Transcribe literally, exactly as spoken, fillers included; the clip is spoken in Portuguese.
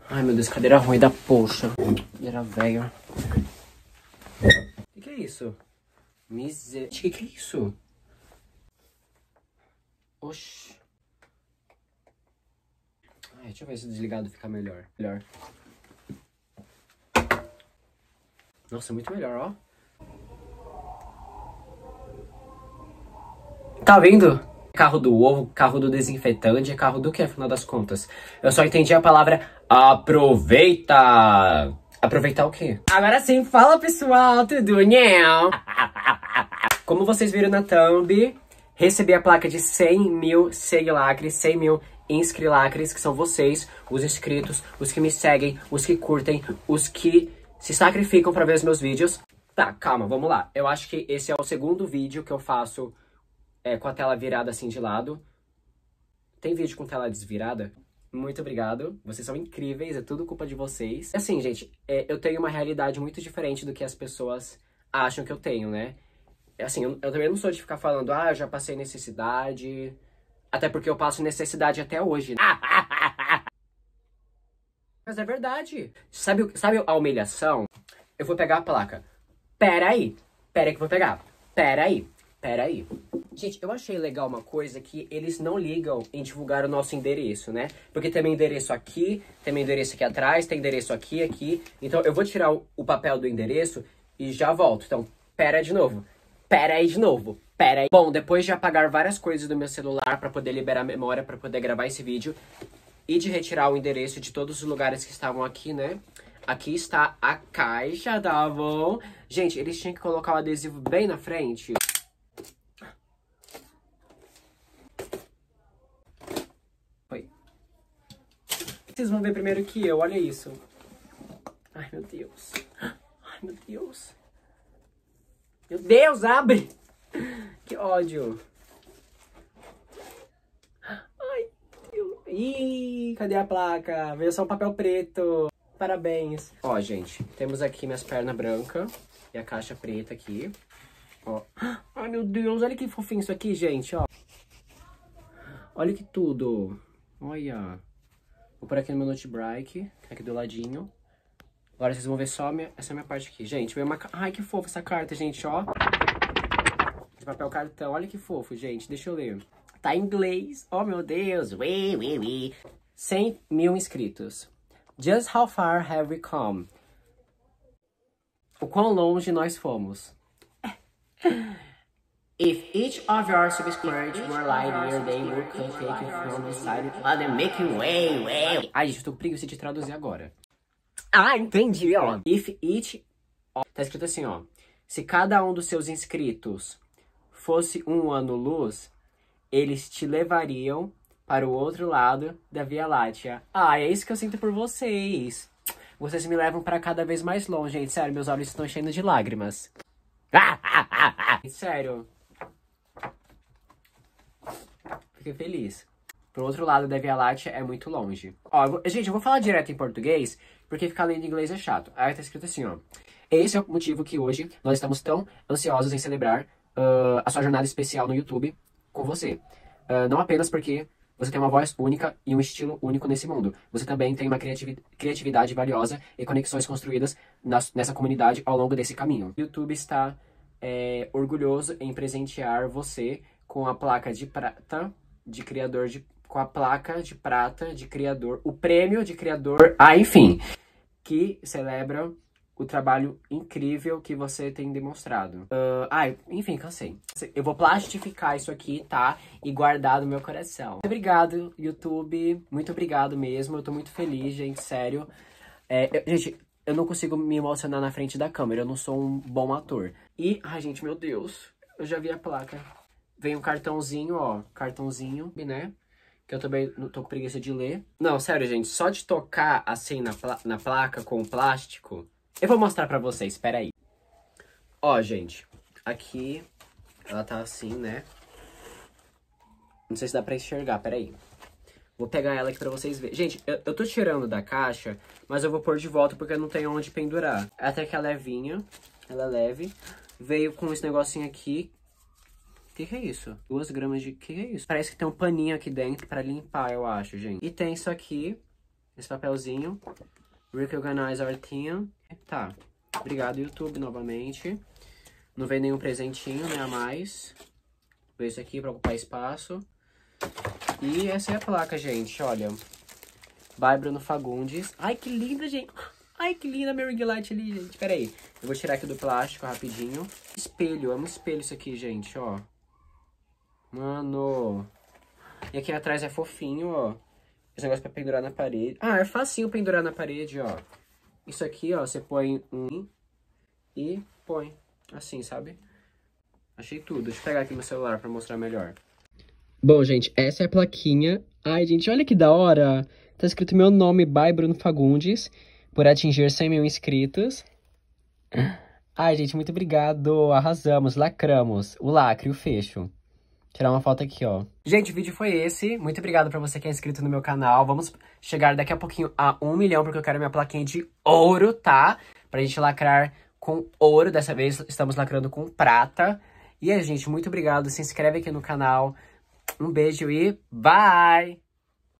Ai, meu Deus, cadeira ruim da poxa. Cadeira velha. O que, que é isso? Miser... O que, que é isso? Oxi. Ai, deixa eu ver se desligado fica melhor. Melhor. Nossa, muito melhor, ó. Tá vendo? Carro do ovo, carro do desinfetante, carro do que, afinal das contas? Eu só entendi a palavra aproveita. Aproveitar o quê? Agora sim, fala pessoal, tudo nhão? Como vocês viram na thumb, recebi a placa de cem mil seguilacres, cem mil inscrilacres, que são vocês, os inscritos, os que me seguem, os que curtem, os que se sacrificam pra ver os meus vídeos. Tá, calma, vamos lá. Eu acho que esse é o segundo vídeo que eu faço é, com a tela virada assim de lado. Tem vídeo com tela desvirada? Muito obrigado, vocês são incríveis, é tudo culpa de vocês. Assim, gente, é, eu tenho uma realidade muito diferente do que as pessoas acham que eu tenho, né? Assim, eu, eu também não sou de ficar falando, ah, eu já passei necessidade, até porque eu passo necessidade até hoje. Mas é verdade. Sabe, sabe a humilhação? Eu vou pegar a placa. Pera aí, pera aí que eu vou pegar. Pera aí, pera aí. Gente, eu achei legal uma coisa que eles não ligam em divulgar o nosso endereço, né? Porque tem meu endereço aqui, tem meu endereço aqui atrás, tem endereço aqui, aqui. Então eu vou tirar o, o papel do endereço e já volto. Então, pera de novo. Pera aí de novo. Pera aí. Bom, depois de apagar várias coisas do meu celular pra poder liberar a memória, pra poder gravar esse vídeo, e de retirar o endereço de todos os lugares que estavam aqui, né? Aqui está a caixa, tá bom? Gente, eles tinham que colocar o adesivo bem na frente. Foi. Vocês vão ver primeiro que eu, olha isso. Ai, meu Deus. Ai, meu Deus. Meu Deus, abre! Que ódio. Ai, Deus. Ih, cadê a placa? Veio só um papel preto. Parabéns. Ó, gente, temos aqui minhas pernas brancas e a caixa preta aqui. Ó. Ai, meu Deus, olha que fofinho isso aqui, gente, ó. Olha que tudo. Olha. Vou pôr aqui no meu notebook, aqui do ladinho. Agora vocês vão ver só minha, essa minha parte aqui. Gente, veio uma... Ai, que fofo essa carta, gente, ó. De papel cartão. Olha que fofo, gente. Deixa eu ler. Tá em inglês. Oh, meu Deus. Ui, ui, ui. cem mil inscritos. Just how far have we come? O quão longe nós fomos. If each of your subscribers were light year, they would take you from the side of the making way, way. Ai, gente, eu tô com preguiça de traduzir agora. Ah, entendi, ó. If each... Tá escrito assim, ó. Se cada um dos seus inscritos fosse um ano-luz, eles te levariam para o outro lado da Via Láctea. Ah, é isso que eu sinto por vocês. Vocês me levam para cada vez mais longe, gente. Sério, meus olhos estão cheios de lágrimas. Sério. Fiquei feliz. Pro outro lado da Via Láctea é muito longe. Ó, eu vou... gente, eu vou falar direto em português, porque ficar lendo em inglês é chato. Aí tá escrito assim, ó. Esse é o motivo que hoje nós estamos tão ansiosos em celebrar uh, a sua jornada especial no YouTube com você. Uh, não apenas porque você tem uma voz única e um estilo único nesse mundo. Você também tem uma criativi criatividade valiosa e conexões construídas nas, nessa comunidade ao longo desse caminho. O YouTube está é, orgulhoso em presentear você com a placa de prata de criador de... com a placa de prata de criador, o prêmio de criador, ah, enfim, que celebra o trabalho incrível que você tem demonstrado. Uh, ai, enfim, cansei. Eu vou plastificar isso aqui, tá? E guardar no meu coração. Muito obrigado, YouTube. Muito obrigado mesmo. Eu tô muito feliz, gente, sério. É, eu, gente, eu não consigo me emocionar na frente da câmera. Eu não sou um bom ator. E, ai, gente, meu Deus. Eu já vi a placa. Vem um cartãozinho, ó. Cartãozinho, né? Que eu também não tô com preguiça de ler. Não, sério, gente. Só de tocar assim na, pla na placa com o plástico... Eu vou mostrar pra vocês, espera aí. Ó, gente, aqui ela tá assim, né? Não sei se dá pra enxergar, pera aí. Vou pegar ela aqui pra vocês verem. Gente, eu, eu tô tirando da caixa, mas eu vou pôr de volta porque eu não tenho onde pendurar. Até que ela é levinha, ela é leve. Veio com esse negocinho aqui. O que que é isso? Duas gramas de... O que que é isso? Parece que tem um paninho aqui dentro pra limpar, eu acho, gente. E tem isso aqui. esse papelzinho. Recognize our team. Tá. Obrigado, YouTube, novamente. Não veio nenhum presentinho, né, a mais. Veio isso aqui pra ocupar espaço. E essa é a placa, gente, olha. By Bruno Fagundes. Ai, que linda, gente. Ai, que linda a minha ring light ali, gente. Pera aí. Eu vou tirar aqui do plástico rapidinho. Espelho. Amo espelho isso aqui, gente, ó. Mano. E aqui atrás é fofinho, ó. Esse negócio pra pendurar na parede. Ah, é facinho pendurar na parede, ó. Isso aqui, ó, você põe um e põe assim, sabe? Achei tudo. Deixa eu pegar aqui meu celular pra mostrar melhor. Bom, gente, essa é a plaquinha. Ai, gente, olha que da hora. Tá escrito meu nome, by Bruno Fagundes, por atingir cem mil inscritos. Ai, gente, muito obrigado. Arrasamos, lacramos. O lacre, o fecho. Tirar uma foto aqui, ó. Gente, o vídeo foi esse. Muito obrigado pra você que é inscrito no meu canal. Vamos chegar daqui a pouquinho a um milhão, porque eu quero minha plaquinha de ouro, tá? Pra gente lacrar com ouro. Dessa vez estamos lacrando com prata. E é, gente, muito obrigado. Se inscreve aqui no canal. Um beijo e bye!